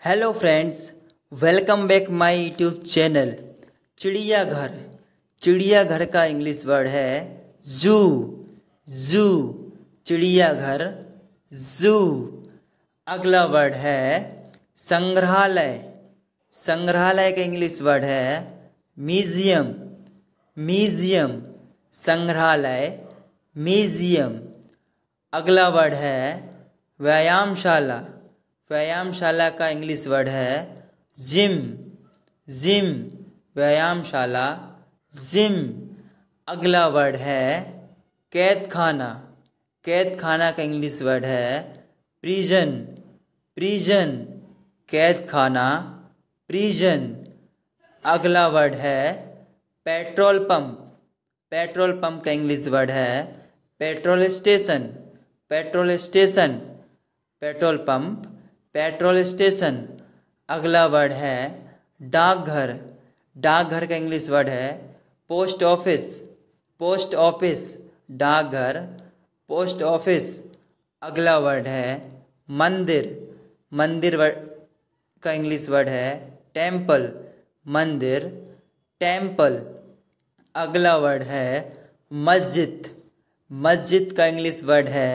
Hello friends, welcome back my YouTube channel. चिड़ियाघर। चिड़ियाघर का इंग्लिश वर्ड है जू। जू, चिड़ियाघर, जू। अगला वर्ड है संग्रहालय। संग्रहालय का इंग्लिश वर्ड है म्यूजियम। म्यूजियम, संग्रहालय, म्यूजियम। अगला वर्ड है व्यायामशाला। व्यायामशाला का इंग्लिश वर्ड है जिम। जिम, व्यायामशाला, जिम। अगला वर्ड है कैद खाना। कैद खाना का इंग्लिश वर्ड है प्रिजन। प्रिजन, कैद खाना, प्रिजन। अगला वर्ड है पेट्रोल पंप। पेट्रोल पंप का इंग्लिश वर्ड है petrol station. Petrol station, petrol pump, petrol station. अगला वर्ड है डाकघर। डाकघर का इंग्लिश वर्ड है पोस्ट ऑफिस। पोस्ट ऑफिस, डाकघर, पोस्ट ऑफिस। अगला वर्ड है मंदिर। मंदिर का इंग्लिश वर्ड है टेम्पल। मंदिर, टेम्पल। अगला वर्ड है मस्जिद। मस्जिद का इंग्लिश वर्ड है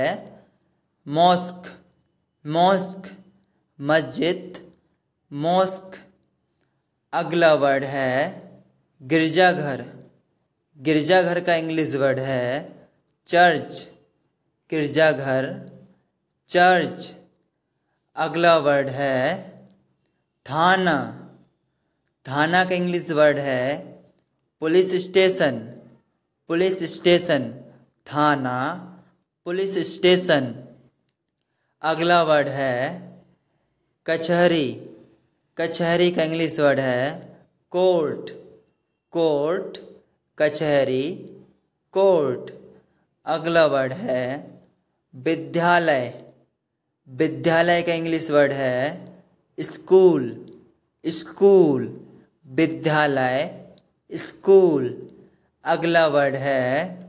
मॉस्क। मॉस्क, मस्जिद, मॉस्क। अगला वर्ड है गिरजाघर। गिरजाघर का इंग्लिश वर्ड है चर्च। गिरजाघर, चर्च। अगला वर्ड है थाना। थाना का इंग्लिश वर्ड है पुलिस स्टेशन। पुलिस स्टेशन, थाना, पुलिस स्टेशन। अगला वर्ड है कचहरी। कचहरी का इंग्लिश वर्ड है कोर्ट। कोर्ट, कचहरी, कोर्ट। अगला वर्ड है विद्यालय। विद्यालय का इंग्लिश वर्ड है स्कूल। स्कूल, विद्यालय, स्कूल। अगला वर्ड है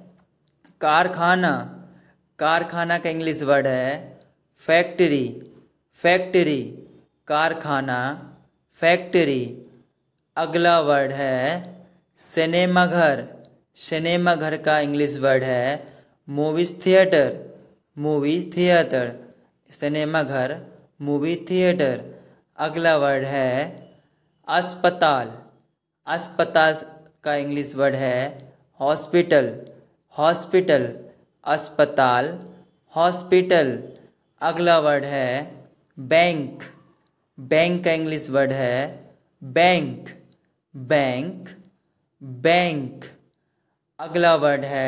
कारखाना। कारखाना का इंग्लिश वर्ड है फैक्ट्री। फैक्ट्री, कारखाना, फैक्ट्री। अगला वर्ड है सिनेमाघर। सिनेमाघर का इंग्लिश वर्ड है मूवीज थिएटर। मूवी थिएटर, सिनेमाघर, मूवी थिएटर। अगला वर्ड है अस्पताल। अस्पताल का इंग्लिश वर्ड है हॉस्पिटल। हॉस्पिटल, अस्पताल, हॉस्पिटल। अगला वर्ड है बैंक। बैंक का इंग्लिश वर्ड है बैंक। Bank, bank. अगला वर्ड है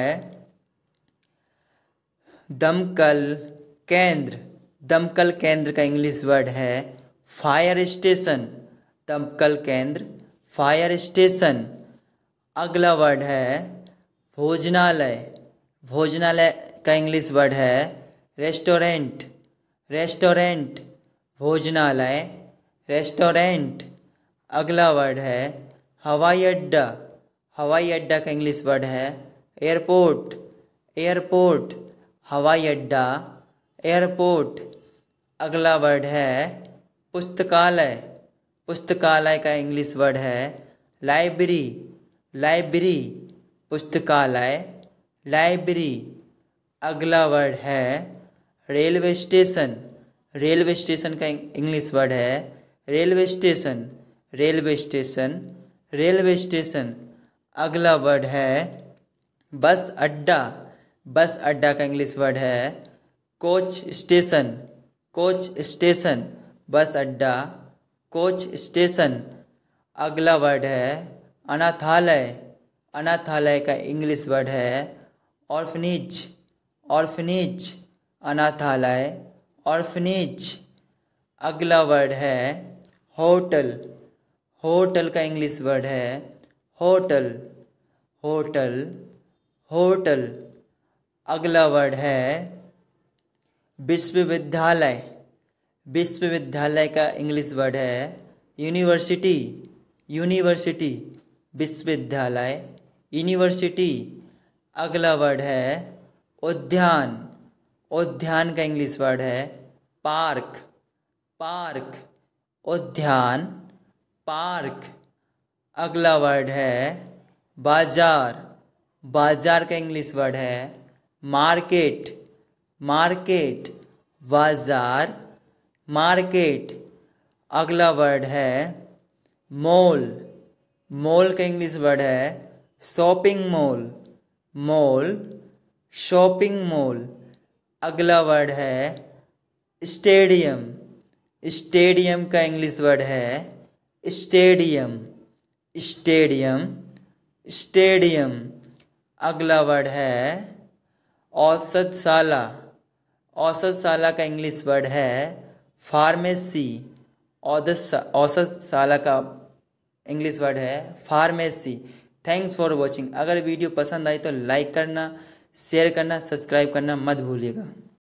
दमकल केंद्र। दमकल केंद्र का इंग्लिश वर्ड है फायर स्टेशन। दमकल केंद्र, फायर स्टेशन। अगला वर्ड है भोजनालय। भोजनालय का इंग्लिश वर्ड है रेस्टोरेंट। रेस्टोरेंट, भोजनालय, रेस्टोरेंट। अगला वर्ड है हवाई अड्डा। हवाई अड्डा का इंग्लिश वर्ड है एयरपोर्ट। एयरपोर्ट, हवाई अड्डा, एयरपोर्ट। अगला वर्ड है पुस्तकालय। पुस्तकालय का इंग्लिश वर्ड है लाइब्रेरी। लाइब्रेरी, पुस्तकालय, लाइब्रेरी। अगला वर्ड है रेलवे स्टेशन। रेलवे स्टेशन का इंग्लिश वर्ड है railway station. Railway station, railway station. अगला वर्ड है बस अड्डा। बस अड्डा का इंग्लिश वर्ड है coach station. Coach station, bus अड्डा, कोच स्टेशन। अगला वर्ड है अनाथालय। अनाथालय का इंग्लिश वर्ड है ऑर्फनेज। ऑर्फनेज, अनाथालय, ऑर्फनेज। अगला वर्ड है होटल। होटल का इंग्लिश वर्ड है होटल। Hotel, hotel. अगला वर्ड है विश्वविद्यालय। विश्वविद्यालय का इंग्लिश वर्ड है यूनिवर्सिटी। यूनिवर्सिटी, विश्वविद्यालय, यूनिवर्सिटी। अगला वर्ड है उद्यान। उद्यान का इंग्लिश वर्ड है पार्क। पार्क, उद्यान, पार्क। अगला वर्ड है बाजार। बाजार का इंग्लिश वर्ड है मार्केट। मार्केट, बाजार, मार्केट। अगला वर्ड है मॉल। मॉल का इंग्लिश वर्ड है shopping mall. Mall, shopping mall. अगला वर्ड है स्टेडियम। स्टेडियम का इंग्लिश वर्ड है स्टेडियम। Stadium, stadium. अगला वर्ड है औषधशाला। औषधशाला का इंग्लिश वर्ड है फार्मेसी। औषधशाला का इंग्लिश वर्ड है फार्मेसी। Thanks for watching. अगर वीडियो पसंद आई तो लाइक करना, शेयर करना, सब्सक्राइब करना मत भूलिएगा।